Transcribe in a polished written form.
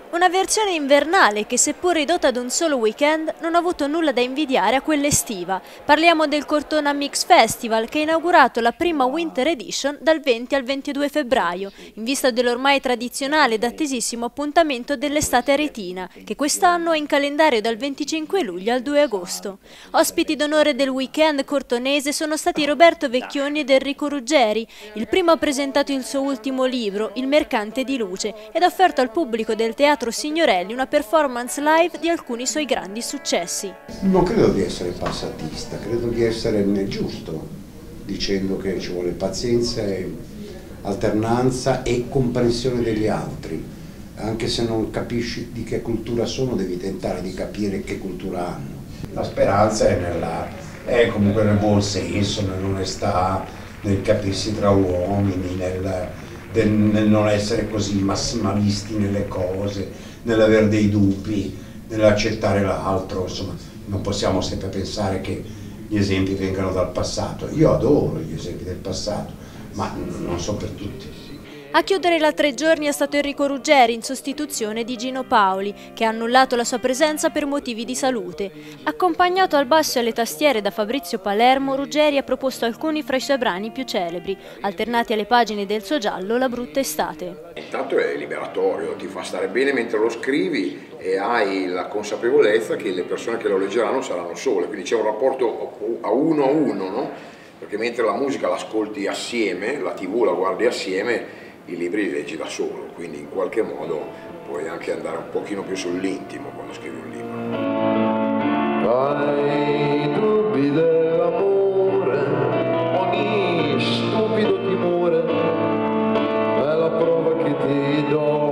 Una versione invernale che, seppur ridotta ad un solo weekend, non ha avuto nulla da invidiare a quella estiva. Parliamo del Cortona Mix Festival, che ha inaugurato la prima Winter Edition dal 20 al 22 febbraio, in vista dell'ormai tradizionale ed attesissimo appuntamento dell'estate aretina, che quest'anno è in calendario dal 25 luglio al 2 agosto. Ospiti d'onore del weekend cortonese sono stati Roberto Vecchioni ed Enrico Ruggeri. Il primo ha presentato il suo ultimo libro, Il mercante di luce, ed ha offerto al pubblico del Teatro Signorelli una performance live di alcuni suoi grandi successi. Non credo di essere passatista, credo di essere giusto, dicendo che ci vuole pazienza, alternanza e comprensione degli altri. Anche se non capisci di che cultura sono, devi tentare di capire che cultura hanno. La speranza è comunque nel buon senso, nell'onestà, nel capirsi tra uomini, nel non essere così massimalisti nelle cose, nell'avere dei dubbi, nell'accettare l'altro. Insomma, non possiamo sempre pensare che gli esempi vengano dal passato. Io adoro gli esempi del passato, ma non sono per tutti. A chiudere la 3 giorni è stato Enrico Ruggeri in sostituzione di Gino Paoli, che ha annullato la sua presenza per motivi di salute. Accompagnato al basso e alle tastiere da Fabrizio Palermo, Ruggeri ha proposto alcuni fra i suoi brani più celebri, alternati alle pagine del suo giallo La brutta estate. Intanto è liberatorio, ti fa stare bene mentre lo scrivi e hai la consapevolezza che le persone che lo leggeranno saranno sole, quindi c'è un rapporto a uno, no? Perché mentre la musica l'ascolti assieme, la TV la guardi assieme, i libri li leggi da solo, quindi in qualche modo puoi anche andare un pochino più sull'intimo quando scrivi un libro. Ai dubbi dell'amore, ogni stupido timore è la prova che ti do.